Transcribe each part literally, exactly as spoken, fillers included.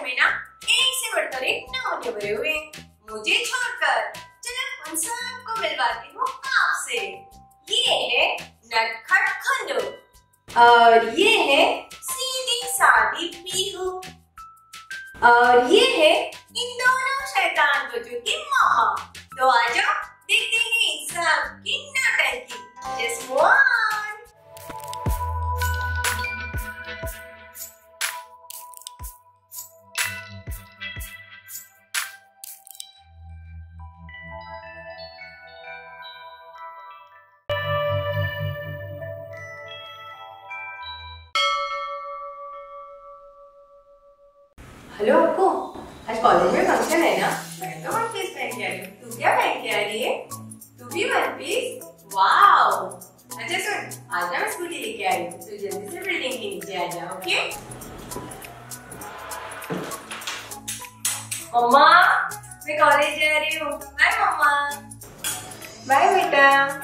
में ना एक से बढ़कर एक नमूने भरे हुए मुझे छोड़कर। चलो उन सबको मिलवाती हूँ आपसे। ये है नटखट खंडू और ये है सीधी सादी पीहू और ये है इन दोनों शैतान बच्चों की माँ। तो आ जाओ देखते हैं इन सब की नौटंकी। Just one। हेलो अक्को, आज कॉलेज में फंक्शन है ना? मैं तो वन पीस पहन के आ रही हूँ। तू क्या पहन के आ रही है? तू भी वन पीस? वाओ! अच्छा सुन, आज ना मैं स्कूटी लेके आई हूँ। तू जल्दी से बिल्डिंग के नीचे आ जा, ओके? मम्मा, मैं कॉलेज जा रही हूँ। बाय मम्मा। बाय बेटा।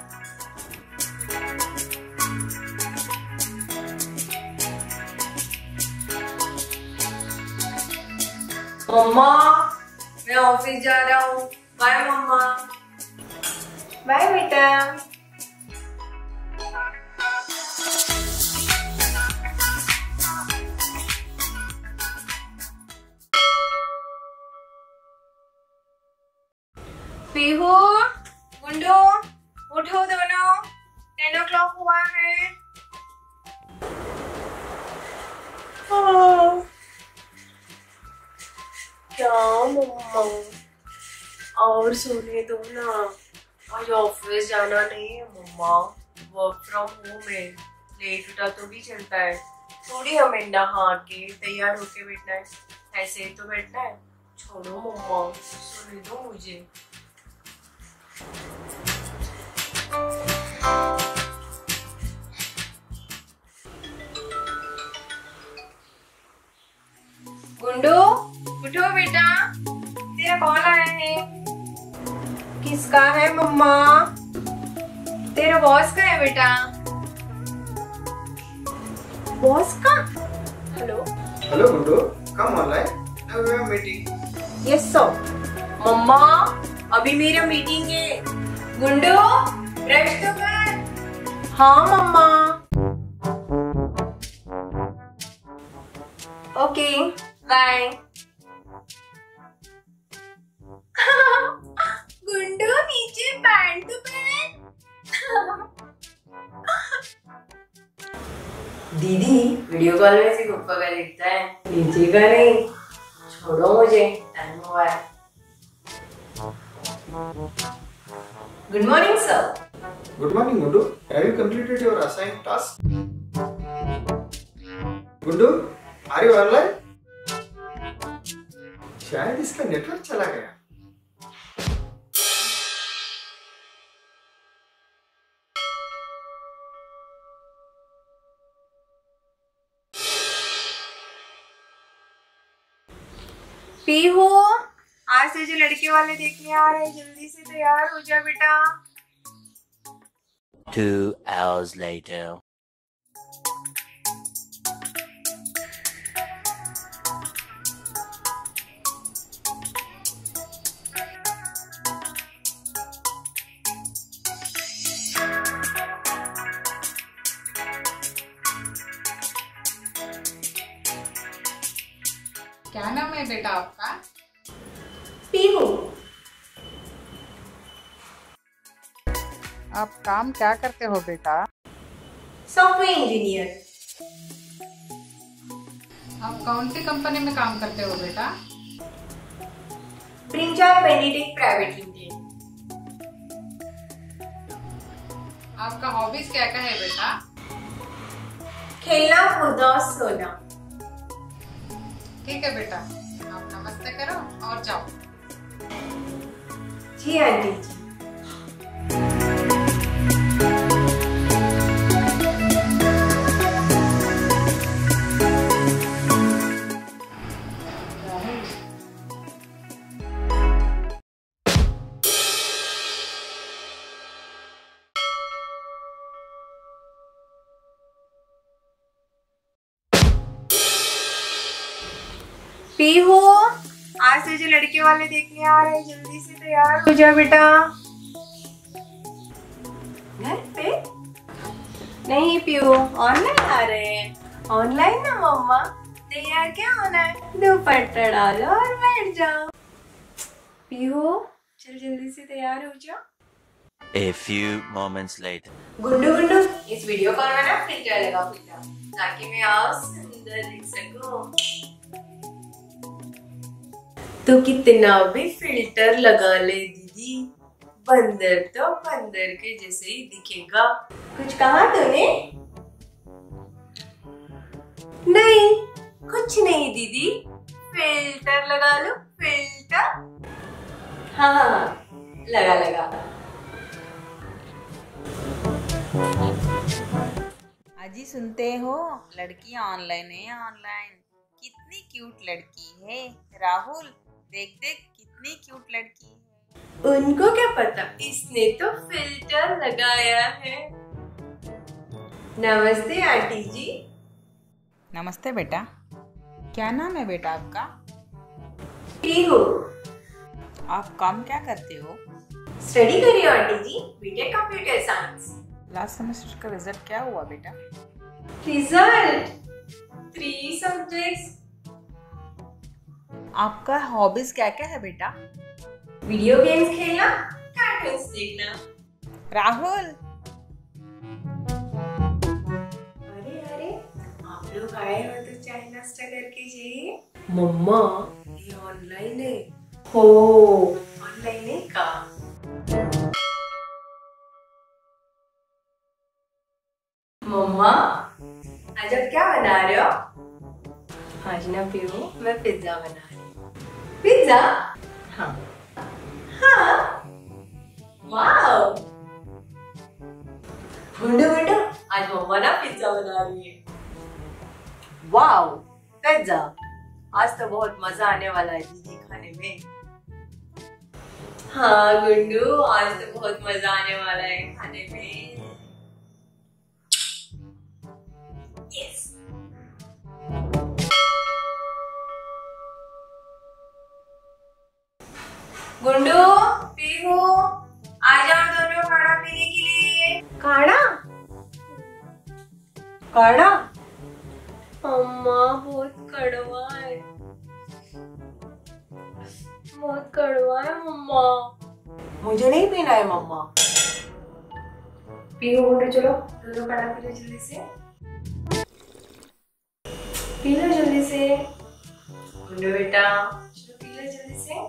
मम्मा, मैं ऑफिस जा रहा हूँ। बाय मम्मा। बाय बेटा। पीहू, गुंडू, उठो दोनों। टेन ओ क्लॉक हुआ है। हाँ। क्या मम्मा, और सोने दो ना। आज ऑफिस जाना नहीं है मम्मा, वर्क फ्रॉम होम है। लेट उठा तो भी चलता है, थोड़ी हमें नहा के तैयार होके बैठना है, ऐसे ही तो बैठना है। छोड़ो मम्मा, सोने दो मुझे। गुंडू, उठो बेटा, तेरा कॉल आया है। किसका है मम्मा? तेरा बॉस का है बेटा। बॉस का? Hello hello Gundu, come online, now we are meeting. Yes sir. Mama, अभी मेरा मीटिंग है। गुंडू, ब्रश तो कर। हाँ मम्मा। Okay bye. गुंडू नीचे पैंट तो पहन। दीदी वीडियो कॉल में से गुप्पा का दिखता है, नीचे का नहीं। छोड़ो मुझे, टाइम हुआ है। Good morning sir. Good morning Gundu, have you completed your assigned task? Gundu, are you online? शायद इसका नेटवर्क चला गया। पीहू, आज से जो लड़के वाले देखने आ रहे हैं, जल्दी से तैयार हो जा बेटा। Two hours later. क्या नाम है बेटा आपका? पीहू। आप काम क्या करते हो बेटा? Software engineer. आप कौन सी कंपनी में काम करते हो बेटा? प्रिंचार बेनेडिक्ट प्राइवेट लिमिटेड। आपका हॉबीज क्या क्या है बेटा? खेलना, कूदना और सोना। ठीक है बेटा, आप नमस्ते करो और जाओ। जी आंटी जी। पीहू, आज तुझे लड़के वाले देखने आ रहे हैं, जल्दी से तैयार हो जा बेटा। घर पे नहीं पीहू, ऑनलाइन आ रहे हैं। ऑनलाइन ना मम्मा, तैयार क्या होना है, दुपट्टा डालो और बैठ जाओ। पीहू चल जल्दी से तैयार हो जा। A few moments later. Gundu Gundu, इस वीडियो कॉल में ना फिल्टर लगा फिल्टर, ताकि मैं और सुंदर दिख सकूं। तो कितना भी फिल्टर लगा ले दीदी, बंदर तो बंदर के जैसे ही दिखेगा। कुछ कहा तूने? नहीं कुछ नहीं दीदी, फिल्टर लगा लो फिल्टर। हाँ हाँ हाँ लगा लगा। अजी सुनते हो, लड़की ऑनलाइन है ऑनलाइन। कितनी क्यूट लड़की है। राहुल देख देख कितनी क्यूट लड़की है। उनको क्या पता, इसने तो फिल्टर लगाया है। नमस्ते आंटी जी। नमस्ते बेटा, क्या नाम है बेटा आपका? पीहू। आप काम क्या करते हो? स्टडी कर रही हो आंटी जी, BTech computer science. Last semester का रिजल्ट क्या हुआ बेटा? Result three subjects. आपका हॉबीज क्या क्या है बेटा? वीडियो गेम्स खेलना, कार्टून्स देखना। राहुल अरे अरे आप लोग आए हो तो चाय नाश्ता करके जाइए। मम्मा ये ऑनलाइन है। हो ऑनलाइन है का? मम्मा आज आप क्या बना रहे हो? आज ना पीहू मैं पिज्जा बना रही हूँ। पिज्जा? हाँ हाँ वाओ। गुंडू गुंडू, आज मम्मा ना पिज्जा बना रही है। वाओ पिज्जा, आज तो बहुत मजा आने वाला है दीदी खाने में। हाँ गुंडू, आज तो बहुत मजा आने वाला है खाने में। Yes. गुंडू पीहू आ जाओ दोनों काढ़ा पीने के लिए। काढ़ा काढ़ा? अम्मा बहुत कड़वा है, बहुत कड़वा है मम्मा। मुझे नहीं पीना है मम्मा। पीहू गुंडू चलो दोनों काढ़ा पी लो जल्दी से, पी लो जल्दी से। गुंडू बेटा चलो पी लो जल्दी से।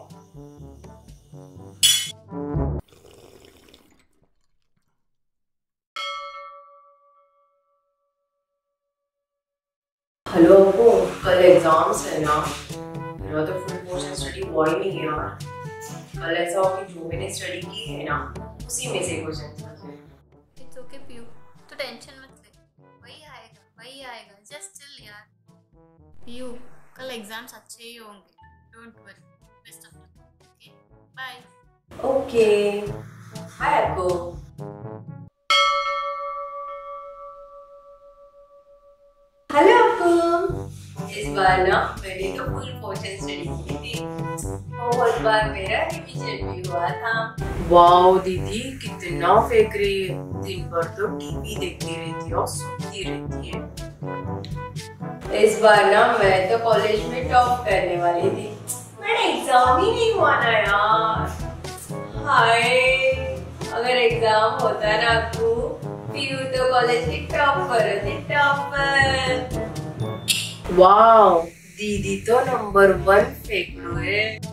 हेलो अपू, कल एग्जाम्स है ना, मेरा तो फुल पोर्शन स्टडी हुआ ही नहीं है यार। कल ऐसा हो कि जो मैंने स्टडी की है ना उसी में से क्वेश्चन बचे। इट्स ओके पीयू, तो टेंशन मत ले, वही आएगा वही आएगा, जस्ट चिल यार। पीयू कल एग्जाम्स अच्छे ही होंगे, don't worry, best of luck. Okay bye. Okay bye Apu. Hello Apu, इस बार ना मैंने तो फुल पोर्शन स्टडी की थी, बहुत बार मेरा रिवीजन भी हुआ था। वाओ दीदी कितना फेंक रही है, दिन भर तो टीवी देखती रहती है और सुनती रहती है। इस बार ना मैं तो कॉलेज में टॉप करने वाली थी, मेरा एग्जाम ही नहीं हुआ ना यार। हाय अगर एग्जाम होता ना अपू, पीयू तो कॉलेज की टॉपर होती, टॉपर। वाओ दीदी तो नंबर वन फेंक रही है।